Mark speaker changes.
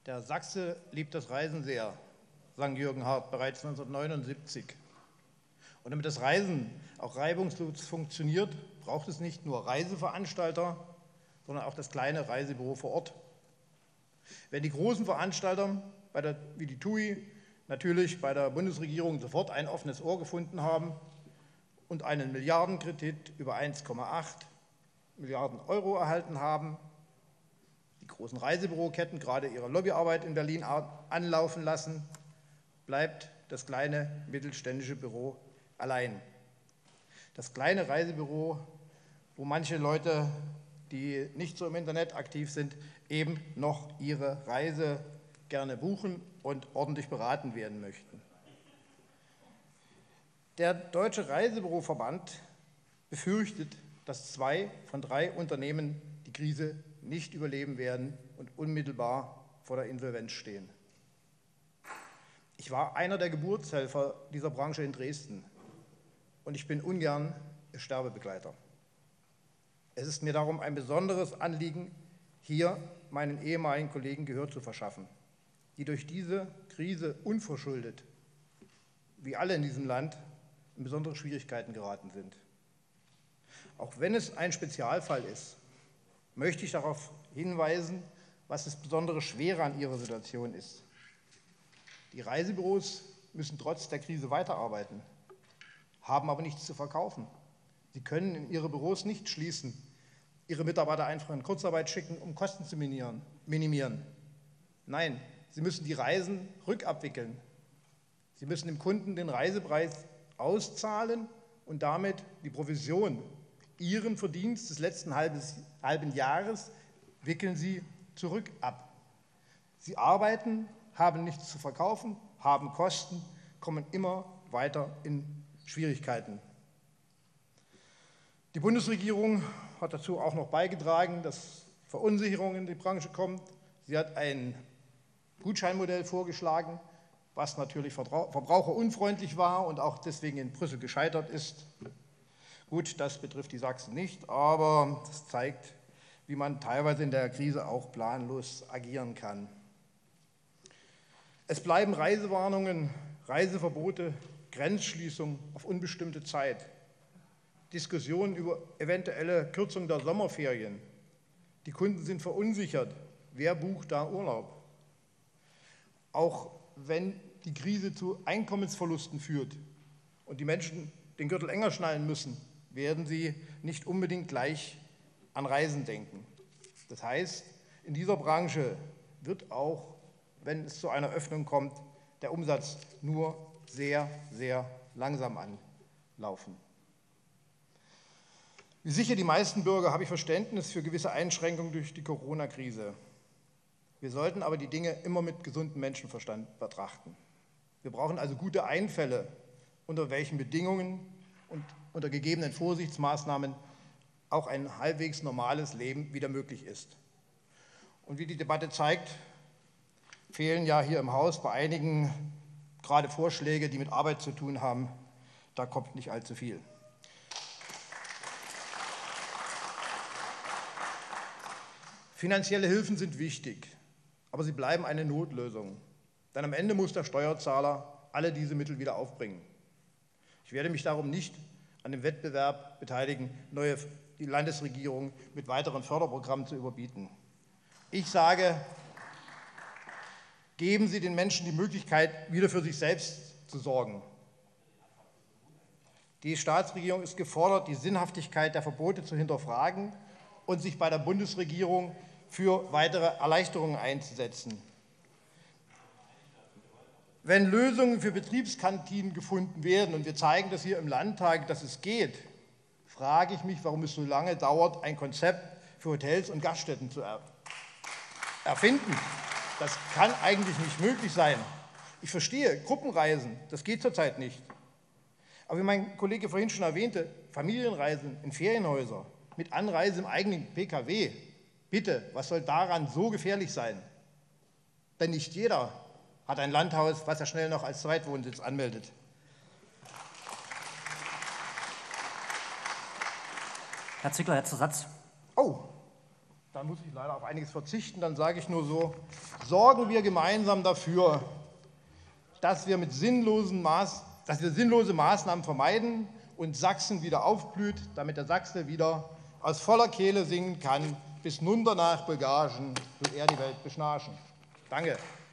Speaker 1: Der Sachse liebt das Reisen sehr, sang Jürgen Hart bereits 1979. Und damit das Reisen auch reibungslos funktioniert, braucht es nicht nur Reiseveranstalter, sondern auch das kleine Reisebüro vor Ort. Wenn die großen Veranstalter, wie die TUI, natürlich bei der Bundesregierung sofort ein offenes Ohr gefunden haben und einen Milliardenkredit über 1,8 Milliarden Euro erhalten haben, die großen Reisebüroketten gerade ihre Lobbyarbeit in Berlin anlaufen lassen, bleibt das kleine mittelständische Büro allein. Das kleine Reisebüro, wo manche Leute, die nicht so im Internet aktiv sind, eben noch ihre Reise gerne buchen und ordentlich beraten werden möchten. Der Deutsche Reisebüroverband befürchtet, dass 2 von 3 Unternehmen die Krise nicht überleben werden und unmittelbar vor der Insolvenz stehen. Ich war einer der Geburtshelfer dieser Branche in Dresden und ich bin ungern ihr Sterbebegleiter. Es ist mir darum ein besonderes Anliegen, hier meinen ehemaligen Kollegen Gehör zu verschaffen, die durch diese Krise unverschuldet, wie alle in diesem Land, in besondere Schwierigkeiten geraten sind. Auch wenn es ein Spezialfall ist, möchte ich darauf hinweisen, was das besondere Schwere an ihrer Situation ist. Die Reisebüros müssen trotz der Krise weiterarbeiten, haben aber nichts zu verkaufen. Sie können in ihre Büros nicht schließen, ihre Mitarbeiter einfach in Kurzarbeit schicken, um Kosten zu minimieren. Nein, sie müssen die Reisen rückabwickeln. Sie müssen dem Kunden den Reisepreis auszahlen und damit die Provision, ihren Verdienst des letzten halben Jahres, wickeln sie zurück ab. Sie arbeiten, haben nichts zu verkaufen, haben Kosten, kommen immer weiter in Schwierigkeiten. Die Bundesregierung hat dazu auch noch beigetragen, dass Verunsicherung in die Branche kommt. Sie hat ein Gutscheinmodell vorgeschlagen, was natürlich verbraucherunfreundlich war und auch deswegen in Brüssel gescheitert ist. Gut, das betrifft die Sachsen nicht, aber das zeigt, wie man teilweise in der Krise auch planlos agieren kann. Es bleiben Reisewarnungen, Reiseverbote, Grenzschließungen auf unbestimmte Zeit, Diskussionen über eventuelle Kürzung der Sommerferien. Die Kunden sind verunsichert. Wer bucht da Urlaub? Auch wenn die Krise zu Einkommensverlusten führt und die Menschen den Gürtel enger schnallen müssen, werden sie nicht unbedingt gleich an Reisen denken. Das heißt, in dieser Branche wird auch, wenn es zu einer Öffnung kommt, der Umsatz nur sehr, sehr langsam anlaufen. Wie sicher die meisten Bürger habe ich Verständnis für gewisse Einschränkungen durch die Corona-Krise. Wir sollten aber die Dinge immer mit gesundem Menschenverstand betrachten. Wir brauchen also gute Einfälle, unter welchen Bedingungen und unter gegebenen Vorsichtsmaßnahmen auch ein halbwegs normales Leben wieder möglich ist. Und wie die Debatte zeigt, fehlen ja hier im Haus bei einigen gerade Vorschläge, die mit Arbeit zu tun haben. Da kommt nicht allzu viel. Finanzielle Hilfen sind wichtig, aber sie bleiben eine Notlösung. Denn am Ende muss der Steuerzahler alle diese Mittel wieder aufbringen. Ich werde mich darum nicht an dem Wettbewerb beteiligen, die Landesregierung mit weiteren Förderprogrammen zu überbieten. Ich sage, geben Sie den Menschen die Möglichkeit, wieder für sich selbst zu sorgen. Die Staatsregierung ist gefordert, die Sinnhaftigkeit der Verbote zu hinterfragen und sich bei der Bundesregierung für weitere Erleichterungen einzusetzen. Wenn Lösungen für Betriebskantinen gefunden werden und wir zeigen das hier im Landtag, dass es geht, frage ich mich, warum es so lange dauert, ein Konzept für Hotels und Gaststätten zu erfinden. Das kann eigentlich nicht möglich sein. Ich verstehe, Gruppenreisen, das geht zurzeit nicht. Aber wie mein Kollege vorhin schon erwähnte, Familienreisen in Ferienhäuser mit Anreise im eigenen Pkw, bitte, was soll daran so gefährlich sein? Denn nicht jeder hat ein Landhaus, was er schnell noch als Zweitwohnsitz anmeldet.
Speaker 2: Herr Zickler, letzter Satz.
Speaker 1: Oh, dann muss ich leider auf einiges verzichten. Dann sage ich nur so, sorgen wir gemeinsam dafür, dass wir sinnlose Maßnahmen vermeiden und Sachsen wieder aufblüht, damit der Sachse wieder aus voller Kehle singen kann, bis nunter nach Bulgarien will er die Welt beschnarchen. Danke.